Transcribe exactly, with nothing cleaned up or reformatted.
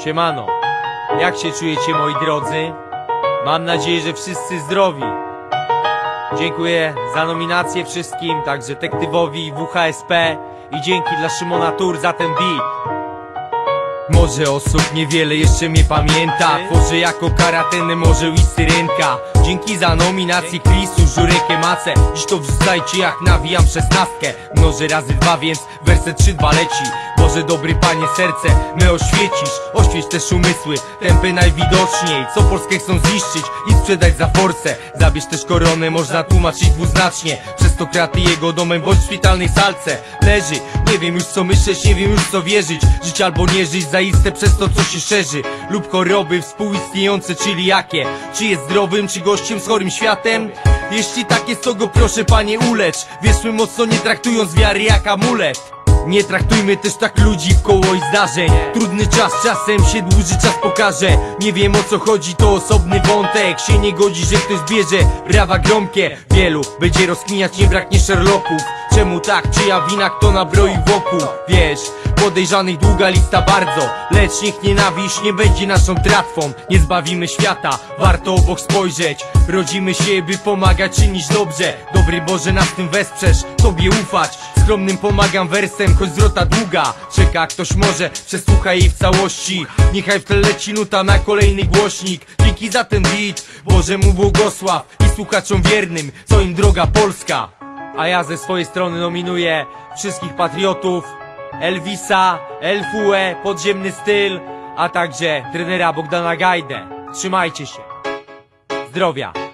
Siemano, jak się czujecie, moi drodzy? Mam nadzieję, że wszyscy zdrowi. Dziękuję za nominację wszystkim, także Tektywowi, W H S P i dzięki dla Szymona Tur za ten beat. Może osób niewiele jeszcze mnie pamięta, tworzę jako karatenę, może i syrenka. Dzięki za nominację Chrisu, Żurekę, Macę. Dziś to wrzucajcie jak nawijam szesnastkę. Mnożę razy dwa, więc werset trzy dwa leci. Boże dobry Panie, serce me oświecisz. Oświeć też umysły, tępy najwidoczniej, co Polskę chcą zniszczyć i sprzedać za forsę. Zabierz też koronę, można tłumaczyć dwuznacznie. Przez to kraty jego domem, bądź w szpitalnej salce leży. Nie wiem już co myśleć, nie wiem już co wierzyć. Żyć albo nie żyć, zaiste przez to co się szerzy. Lub choroby współistniejące, czyli jakie? Czy jest zdrowym, czy gościem z chorym światem? Jeśli tak jest, to go proszę Panie ulecz. Wierzmy mocno, nie traktując wiary jak amulet. Nie traktujmy też tak ludzi w koło i zdarzeń. Trudny czas czasem się dłuży, czas pokaże. Nie wiem o co chodzi, to osobny wątek. Się nie godzi, że ktoś bierze brawa gromkie. Wielu będzie rozkminiać, nie braknie Sherlocków. Czemu tak, czyja wina, kto nabroi wokół? Wiesz, podejrzanych długa lista bardzo. Lecz niech nienawiść nie będzie naszą tratwą. Nie zbawimy świata, warto obok spojrzeć. Rodzimy się, by pomagać, czynić dobrze. Dobry Boże, nas w tym wesprzesz, Tobie ufać. Skromnym pomagam wersem, choć zwrota długa. Czeka ktoś może, przesłuchaj jej w całości. Niechaj w tle leci nuta na kolejny głośnik. Dzięki za ten beat, Boże mu błogosław. I słuchaczom wiernym, co im droga Polska. A ja ze swojej strony nominuję wszystkich patriotów, Elvisa, L W E, Podziemny Styl, a także trenera Bogdana Gajdę. Trzymajcie się. Zdrowia.